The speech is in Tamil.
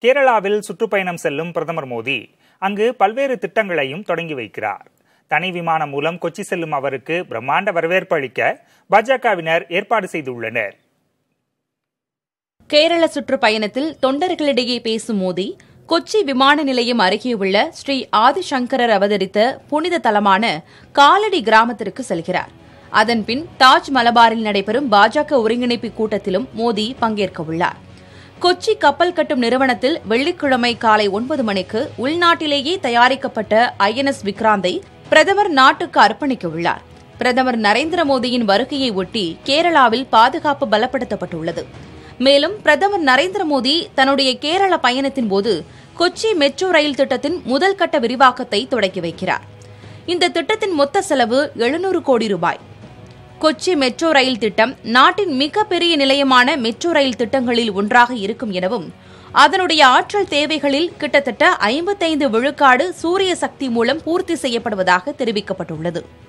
கேரளாவில் சுற்றுப்பயணம் செல்லும் பிரதமர் மோடி அங்கு பல்வேறு திட்டங்களையும் தொடங்கி வைக்கிறார். தனி விமானம் மூலம் கொச்சி செல்லும் அவருக்கு பிரம்மாண்ட வரவேற்பு அளிக்க பாஜகவினர் ஏற்பாடு செய்துள்ளனர். கேரள சுற்றுப்பயணத்தில் தொண்டர்களிடையே பேசும் மோடி கொச்சி விமான நிலையம் அருகே உள்ள ஸ்ரீ ஆதிசங்கரர் அவதரித்த புனித தலமான காலடி கிராமத்திற்கு செல்கிறார். அதன்பின் தாஜ் மலபாரில் நடைபெறும் பாஜக ஒருங்கிணைப்பு கூட்டத்திலும் மோடி பங்கேற்க உள்ளார். கொச்சி கப்பல் கட்டும் நிறுவனத்தில் வெள்ளிக்கிழமை காலை 9 மணிக்கு உள்நாட்டிலேயே தயாரிக்கப்பட்ட INS விக்ராந்தை பிரதமர் நாட்டுக்கு அர்ப்பணிக்க உள்ளார். பிரதமர் நரேந்திர மோடியின் வருகையை ஒட்டி கேரளாவில் பாதுகாப்பு பலப்படுத்தப்பட்டுள்ளது. மேலும் பிரதமர் நரேந்திர மோடி தன்னுடைய கேரள பயணத்தின்போது கொச்சி மெட்ரோ ரயில் திட்டத்தின் முதல் கட்ட விரிவாக்கத்தை தொடங்கி வைக்கிறார். இந்த திட்டத்தின் மொத்த செலவு 700 கோடி ரூபாய். கொச்சி மெட்ரோ ரயில் திட்டம் நாட்டின் மிகப்பெரிய நிலையமான மெட்ரோ ரயில் திட்டங்களில் ஒன்றாக இருக்கும் எனவும் அதனுடைய ஆற்றல் தேவைகளில் கிட்டத்தட்ட 55 விழுக்காடு சூரிய சக்தி மூலம் பூர்த்தி செய்யப்படுவதாக தெரிவிக்கப்பட்டுள்ளது.